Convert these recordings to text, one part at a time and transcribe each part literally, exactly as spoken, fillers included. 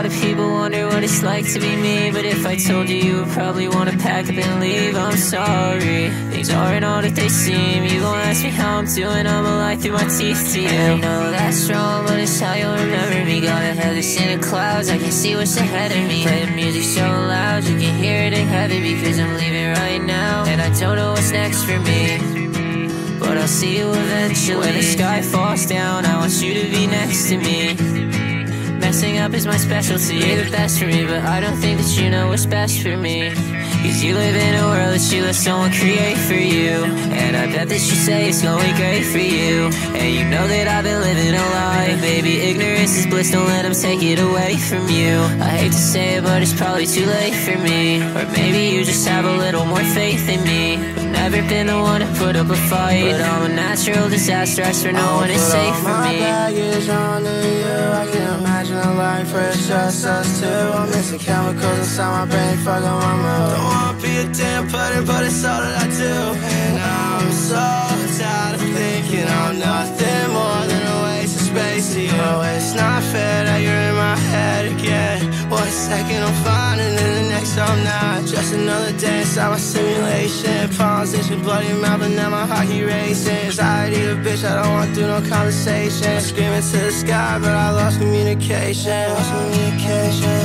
lot of people wonder what it's like to be me, but if I told you, you would probably want to pack up and leave. I'm sorry, things aren't all that they seem. You gon' ask me how I'm doing, I'ma lie through my teeth to you. I know that's wrong, but it's how you'll remember me. Got a headless in the clouds, I can see what's ahead of me. Play the music so loud, you can hear it in heaven, because I'm leaving right now, and I don't know what's next for me, but I'll see you eventually. When the sky falls down, I want you to be next to me. Messing up is my specialty. You're the best for me, but I don't think that you know what's best for me. Cause you live in a world that you let someone create for you, and I bet that you say it's going great for you. And you know that I've been living a lie. Baby, ignorance is bliss, don't let them take it away from you. I hate to say it, but it's probably too late for me. Or maybe you just have a little more faith in me. I've never been the one to put up a fight, but I'm a natural disaster, I swear no one is safe for me. Baggage onto you, I can't imagine a life where it's just us two. I'm missing chemicals inside my brain, fucking my mood. Don't wanna be a damn putter, but it's all that I do. And I'm so tired of thinking I'm nothing more than a waste of space to you. Oh, it's not fair that you're in my head again. One second I'm fine and then the next I'm not. Just another day inside my simulation. Palms itching, bloody mouth, and now my heart keep racing. Anxiety a bitch, I don't want to do no conversation. Screaming to the sky, but I lost communication. Lost communication.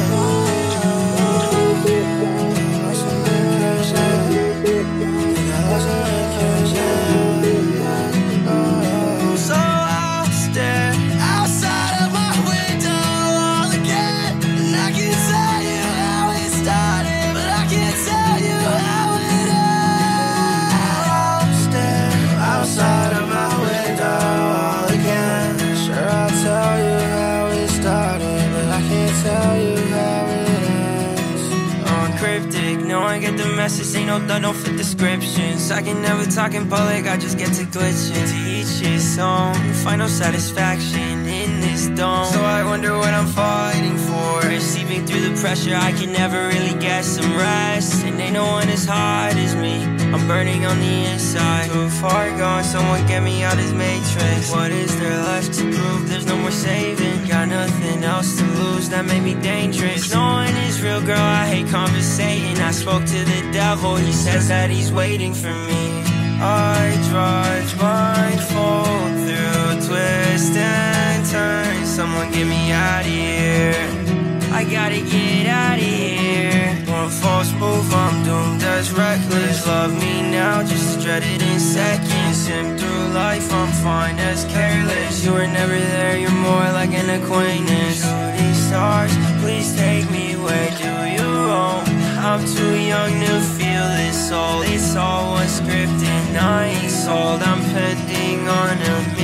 Get the message, ain't no done, no fit descriptions. I can never talk in public, I just get to glitching. To each his own, find no satisfaction in this dome. So I wonder what I'm fighting for. Receiving through the pressure, I can never really get some rest. And ain't no one as hard as me, I'm burning on the inside. Too far gone, someone get me out this matrix. What is there left to prove? There's no more saving. Got nothing else to lose, that made me dangerous. No one is real, girl, I hate conversating. I spoke to the devil, he says that he's waiting for me. I drive blindfold through twists and turns. Someone get me out of here, I gotta get out of here. One false move, I'm doomed as reckless. Love me now, just dread it in seconds. Sim through life, I'm fine as careless. You were never there, you're more like an acquaintance. Shooting stars, please take me, where do you roam? I'm too young to feel this soul. It's all one script and I ain't sold. I'm pending on a